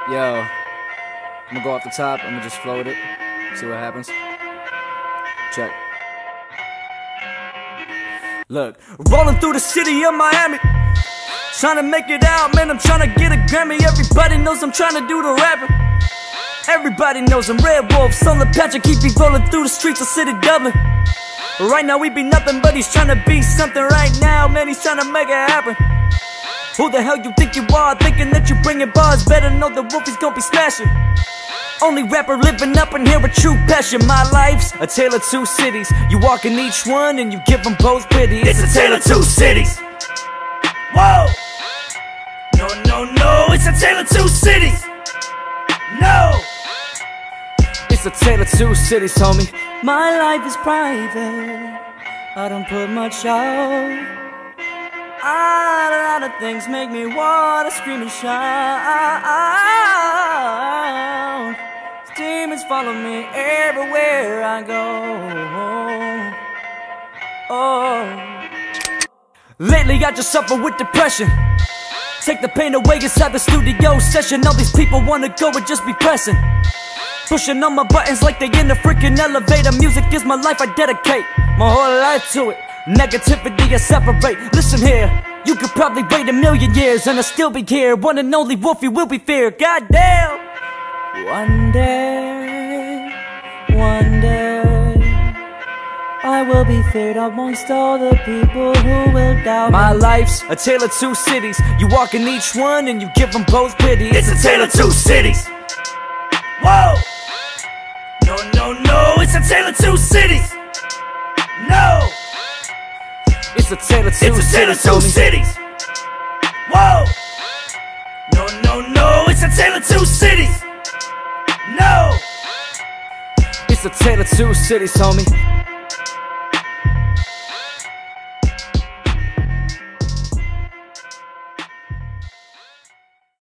Yo, I'm gonna go off the top, I'm gonna just float it, see what happens. Check. Look, rolling through the city of Miami, trying to make it out, man, I'm trying to get a Grammy. Everybody knows I'm trying to do the rapping. Everybody knows I'm Red Wolf, son of Patrick, keep me rolling through the streets of city Dublin. Right now we be nothing, but he's trying to be something right now, man, he's trying to make it happen. Who the hell you think you are, thinking that you bringing bars? Better know the wolf, he's gonna be smashing. Only rapper living up in here with true passion. My life's a tale of two cities. You walk in each one and you give them both pity. It's a tale of two cities. Whoa! No, no, no, it's a tale of two cities. No! It's a tale of two cities, homie. My life is private, I don't put much out. A lot of things make me wanna scream and shout. Demons follow me everywhere I go. Oh. Lately I just suffer with depression. Take the pain away inside the studio session. All these people wanna go and just be pressing, pushing on my buttons like they in a freaking elevator. Music is my life, I dedicate my whole life to it. Negativity I separate. Listen here, you could probably wait 1,000,000 years and I'll still be here. One and only wolf, you will be feared. Goddamn. One day I will be feared amongst all the people who will doubt me. My life's a tale of two cities. You walk in each one and you give them both pity. It's a tale of two cities. Whoa! No, no, no, it's a tale of two cities. No! It's a tale of two cities. Whoa! No, no, no, it's a tale of two cities. No! It's a tale of two cities, homie.